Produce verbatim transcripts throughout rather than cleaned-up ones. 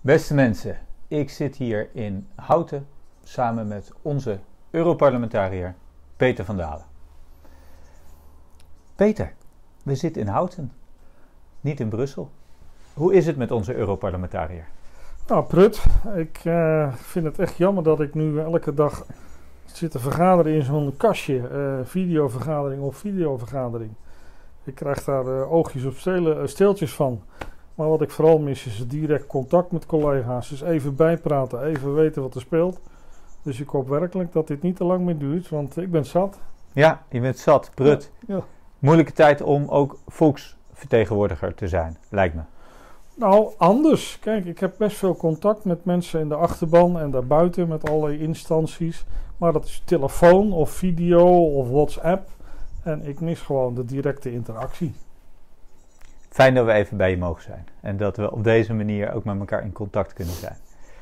Beste mensen, ik zit hier in Houten samen met onze Europarlementariër Peter van Dalen. Peter, we zitten in Houten, niet in Brussel. Hoe is het met onze Europarlementariër? Nou, prut. Ik uh, vind het echt jammer dat ik nu elke dag zit te vergaderen in zo'n kastje. Uh, videovergadering of videovergadering. Ik krijg daar uh, oogjes op stelen, uh, steeltjes van. Maar wat ik vooral mis is direct contact met collega's. Dus even bijpraten, even weten wat er speelt. Dus ik hoop werkelijk dat dit niet te lang meer duurt, want ik ben zat. Ja, je bent zat, prut. Ja, ja. Moeilijke tijd om ook volksvertegenwoordiger te zijn, lijkt me. Nou, anders. Kijk, ik heb best veel contact met mensen in de achterban en daarbuiten met allerlei instanties. Maar dat is telefoon of video of WhatsApp. En ik mis gewoon de directe interactie. Fijn dat we even bij je mogen zijn. En dat we op deze manier ook met elkaar in contact kunnen zijn.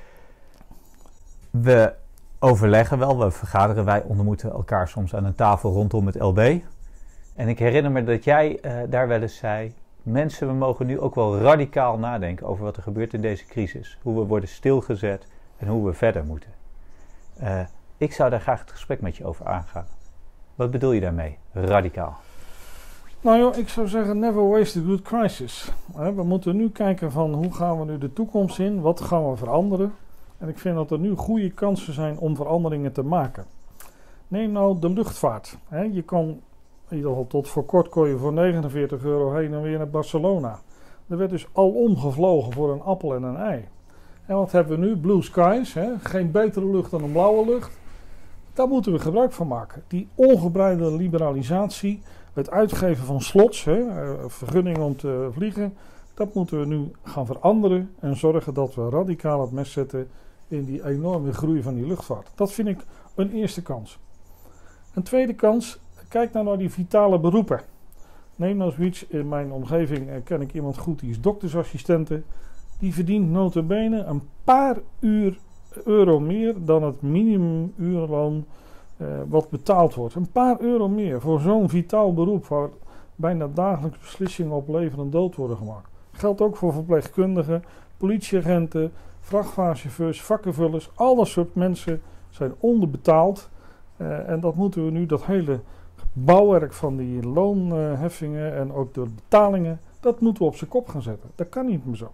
We overleggen wel, we vergaderen, wij ontmoeten elkaar soms aan een tafel rondom het L B. En ik herinner me dat jij uh, daar wel eens zei: mensen, we mogen nu ook wel radicaal nadenken over wat er gebeurt in deze crisis. Hoe we worden stilgezet en hoe we verder moeten. Uh, ik zou daar graag het gesprek met je over aangaan. Wat bedoel je daarmee, radicaal? Nou joh, ik zou zeggen, never waste a good crisis. We moeten nu kijken van hoe gaan we nu de toekomst in, wat gaan we veranderen. En ik vind dat er nu goede kansen zijn om veranderingen te maken. Neem nou de luchtvaart. Je kan, in ieder geval tot voor kort kon je voor negenenveertig euro heen en weer naar Barcelona. Er werd dus alom gevlogen voor een appel en een ei. En wat hebben we nu? Blue skies, hè? Geen betere lucht dan een blauwe lucht. Daar moeten we gebruik van maken. Die ongebreide liberalisatie, het uitgeven van slots, hè, vergunningen om te vliegen, dat moeten we nu gaan veranderen en zorgen dat we radicaal het mes zetten in die enorme groei van die luchtvaart. Dat vind ik een eerste kans. Een tweede kans, kijk nou naar die vitale beroepen. Neem nou zoiets, in mijn omgeving ken ik iemand goed, die is doktersassistente. Die verdient nota bene een paar uur euro meer dan het minimumuurloon uh, wat betaald wordt. Een paar euro meer voor zo'n vitaal beroep waar bijna dagelijks beslissingen op leven en dood worden gemaakt. Geldt ook voor verpleegkundigen, politieagenten, vrachtwagenchauffeurs, vakkenvullers. Al dat soort mensen zijn onderbetaald. Uh, en dat moeten we nu, dat hele bouwwerk van die loonheffingen en ook de betalingen, dat moeten we op zijn kop gaan zetten. Dat kan niet meer zo.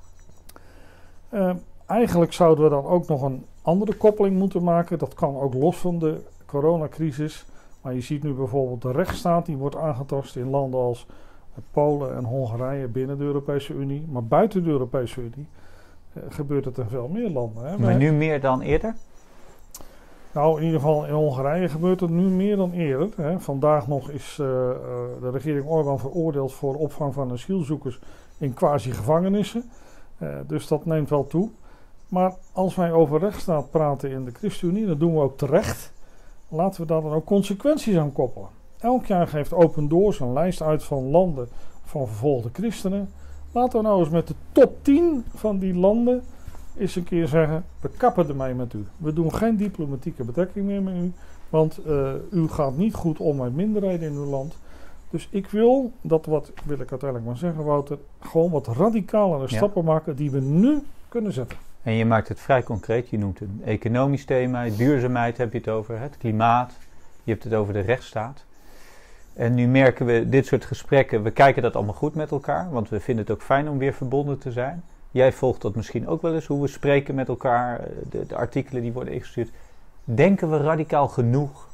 Uh, Eigenlijk zouden we dan ook nog een andere koppeling moeten maken. Dat kan ook los van de coronacrisis. Maar je ziet nu bijvoorbeeld de rechtsstaat die wordt aangetast in landen als Polen en Hongarije binnen de Europese Unie. Maar buiten de Europese Unie eh, gebeurt het in veel meer landen. Hè. Maar nu meer dan eerder? Nou, in ieder geval in Hongarije gebeurt het nu meer dan eerder. Hè. Vandaag nog is uh, uh, de regering Orbán veroordeeld voor opvang van asielzoekers in quasi-gevangenissen. Uh, dus dat neemt wel toe. Maar als wij over rechtsstaat praten in de ChristenUnie, dat doen we ook terecht. Laten we daar dan ook consequenties aan koppelen. Elk jaar geeft Open Doors een lijst uit van landen van vervolgde christenen. Laten we nou eens met de top tien van die landen eens een keer zeggen: we kappen ermee met u. We doen geen diplomatieke betrekking meer met u, want uh, u gaat niet goed om met minderheden in uw land. Dus ik wil, dat wat wil ik uiteindelijk maar zeggen, Wouter, gewoon wat radicalere ja. stappen maken die we nu kunnen zetten. En je maakt het vrij concreet. Je noemt een economisch thema, duurzaamheid heb je het over, het klimaat. Je hebt het over de rechtsstaat. En nu merken we dit soort gesprekken, we kijken dat allemaal goed met elkaar, want we vinden het ook fijn om weer verbonden te zijn. Jij volgt dat misschien ook wel eens, hoe we spreken met elkaar, de, de artikelen die worden ingestuurd. Denken we radicaal genoeg?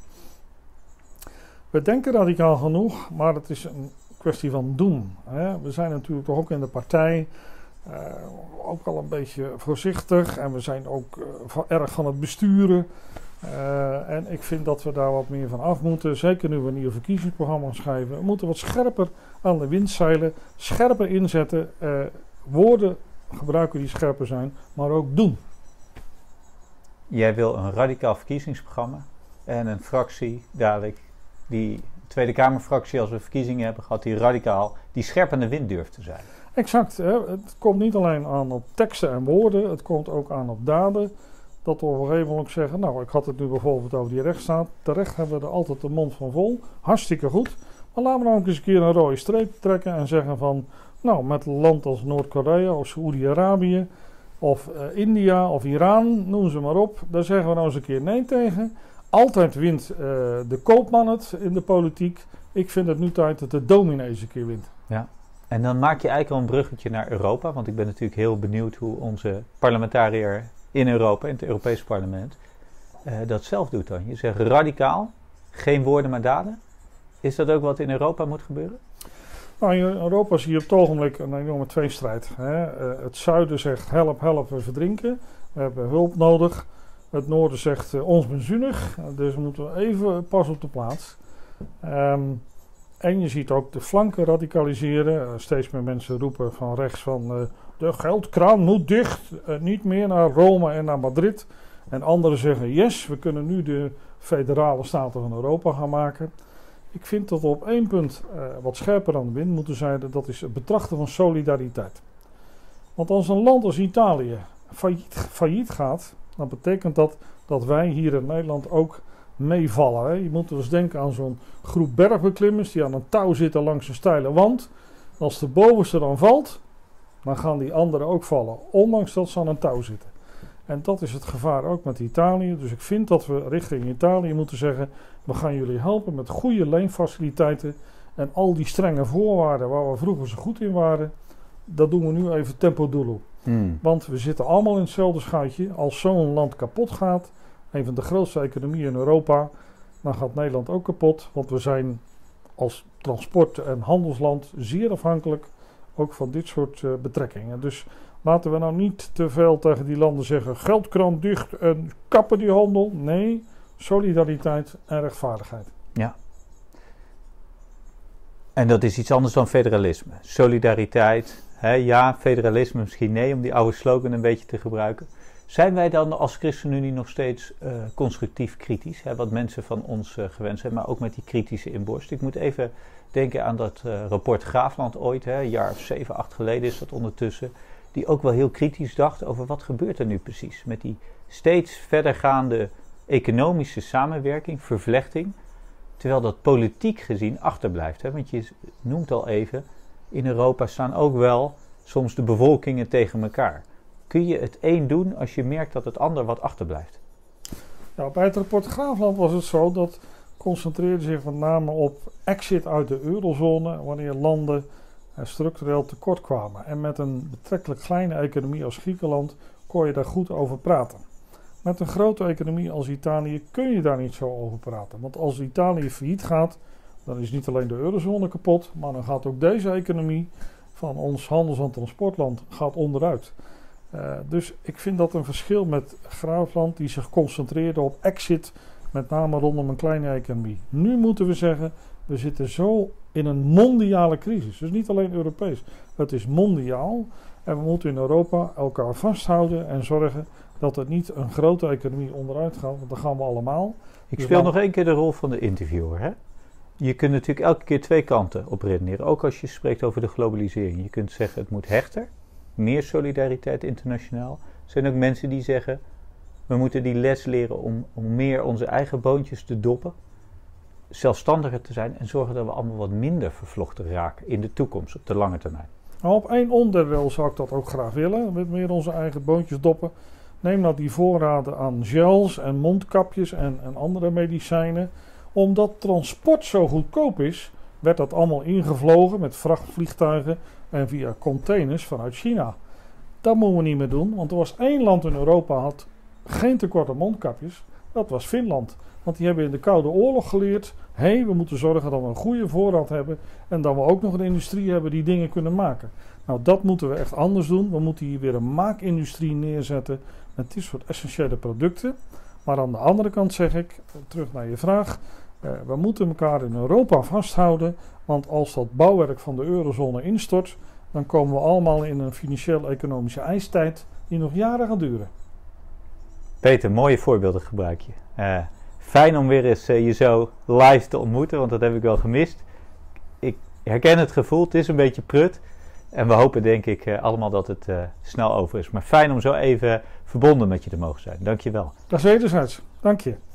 We denken radicaal genoeg, maar het is een kwestie van doen. Hè? We zijn natuurlijk toch ook in de partij uh, ook al een beetje voorzichtig en we zijn ook uh, van, erg van het besturen. Uh, en ik vind dat we daar wat meer van af moeten. Zeker nu we een nieuw verkiezingsprogramma schrijven. We moeten wat scherper aan de wind zeilen, scherper inzetten, uh, woorden gebruiken die scherper zijn, maar ook doen. Jij wil een radicaal verkiezingsprogramma en een fractie dadelijk, die Tweede Kamerfractie, als we verkiezingen hebben gehad, die radicaal, die scherp aan de wind durft te zijn. Exact. Hè? Het komt niet alleen aan op teksten en woorden, het komt ook aan op daden. Dat we op een gegeven moment zeggen, nou, ik had het nu bijvoorbeeld over die rechtsstaat. Terecht hebben we er altijd de mond van vol. Hartstikke goed. Maar laten we nou ook eens een keer een rode streep trekken en zeggen van, nou, met een land als Noord-Korea of Saoedi-Arabië, of uh, India of Iran, noem ze maar op. Daar zeggen we nou eens een keer nee tegen. Altijd wint uh, de koopman het in de politiek. Ik vind het nu tijd dat de dominee eens een keer wint. Ja. En dan maak je eigenlijk wel een bruggetje naar Europa. Want ik ben natuurlijk heel benieuwd hoe onze parlementariër in Europa, in het Europees Parlement, uh, dat zelf doet dan. Je zegt radicaal, geen woorden maar daden. Is dat ook wat in Europa moet gebeuren? Nou, in Europa zie je op het ogenblik een enorme tweestrijd. Hè. Uh, het zuiden zegt help, help, we verdrinken. We hebben hulp nodig. Het noorden zegt uh, ons benzunig. Uh, dus we moeten even pas op de plaats. Um, en je ziet ook de flanken radicaliseren. Uh, steeds meer mensen roepen van rechts van uh, de geldkraan moet dicht. Uh, niet meer naar Rome en naar Madrid. En anderen zeggen yes, we kunnen nu de federale staten van Europa gaan maken. Ik vind dat we op één punt uh, wat scherper aan de wind moeten zijn. Dat is het betrachten van solidariteit. Want als een land als Italië failliet, failliet gaat, dan betekent dat dat wij hier in Nederland ook meevallen. Hè. Je moet dus denken aan zo'n groep bergbeklimmers die aan een touw zitten langs een steile wand. Als de bovenste dan valt, dan gaan die anderen ook vallen. Ondanks dat ze aan een touw zitten. En dat is het gevaar ook met Italië. Dus ik vind dat we richting Italië moeten zeggen, we gaan jullie helpen met goede leenfaciliteiten. En al die strenge voorwaarden waar we vroeger zo goed in waren, dat doen we nu even tempo dolo. Hmm. Want we zitten allemaal in hetzelfde schuitje. Als zo'n land kapot gaat, een van de grootste economieën in Europa, dan gaat Nederland ook kapot. Want we zijn als transport- en handelsland zeer afhankelijk ook van dit soort uh, betrekkingen. Dus laten we nou niet te veel tegen die landen zeggen, geldkraan dicht en kappen die handel. Nee, solidariteit en rechtvaardigheid. Ja. En dat is iets anders dan federalisme. Solidariteit, hè, ja, federalisme misschien nee, om die oude slogan een beetje te gebruiken. Zijn wij dan als ChristenUnie nog steeds uh, constructief kritisch? Hè, wat mensen van ons uh, gewend zijn, maar ook met die kritische inborst. Ik moet even denken aan dat uh, rapport Graafland ooit, hè, een jaar of zeven, acht geleden is dat ondertussen. Die ook wel heel kritisch dacht over wat gebeurt er nu precies. Met die steeds verdergaande economische samenwerking, vervlechting. Terwijl dat politiek gezien achterblijft. Hè? Want je noemt al even, in Europa staan ook wel soms de bevolkingen tegen elkaar. Kun je het een doen als je merkt dat het ander wat achterblijft? Nou, bij het rapport Graafland was het zo dat concentreerde zich met name op exit uit de eurozone wanneer landen uh, structureel tekort kwamen. En met een betrekkelijk kleine economie als Griekenland kon je daar goed over praten. Met een grote economie als Italië kun je daar niet zo over praten. Want als Italië failliet gaat, dan is niet alleen de eurozone kapot, maar dan gaat ook deze economie van ons handels- en transportland gaat onderuit. Uh, dus ik vind dat een verschil met Graafland die zich concentreerde op exit, met name rondom een kleine economie. Nu moeten we zeggen, we zitten zo in een mondiale crisis. Dus niet alleen Europees, het is mondiaal. En we moeten in Europa elkaar vasthouden en zorgen dat het niet een grote economie onderuit gaat, want dan gaan we allemaal. Ik dus speel dan... nog één keer de rol van de interviewer. Hè? Je kunt natuurlijk elke keer twee kanten op redeneren. Ook als je spreekt over de globalisering. Je kunt zeggen het moet hechter, meer solidariteit internationaal. Er zijn ook mensen die zeggen, we moeten die les leren om, om meer onze eigen boontjes te doppen. Zelfstandiger te zijn en zorgen dat we allemaal wat minder vervlochten raken in de toekomst, op de lange termijn. Nou, op één onderdeel zou ik dat ook graag willen, met meer onze eigen boontjes doppen. Neem nou die voorraden aan gels en mondkapjes en, en andere medicijnen. Omdat transport zo goedkoop is, werd dat allemaal ingevlogen met vrachtvliegtuigen en via containers vanuit China. Dat moeten we niet meer doen, want er was één land in Europa had geen tekort aan mondkapjes. Dat was Finland. Want die hebben in de Koude Oorlog geleerd, hé, hey, we moeten zorgen dat we een goede voorraad hebben en dat we ook nog een industrie hebben die dingen kunnen maken. Nou, dat moeten we echt anders doen. We moeten hier weer een maakindustrie neerzetten met dit soort essentiële producten. Maar aan de andere kant zeg ik, terug naar je vraag, eh, we moeten elkaar in Europa vasthouden, want als dat bouwwerk van de eurozone instort, dan komen we allemaal in een financieel-economische ijstijd die nog jaren gaat duren. Peter, mooie voorbeelden gebruik je. Uh, fijn om weer eens uh, je zo live te ontmoeten, want dat heb ik wel gemist. Ik herken het gevoel, het is een beetje prut. En we hopen denk ik uh, allemaal dat het uh, snel over is. Maar fijn om zo even verbonden met je te mogen zijn. Dank je wel. Dat is wederzijds. Dank je.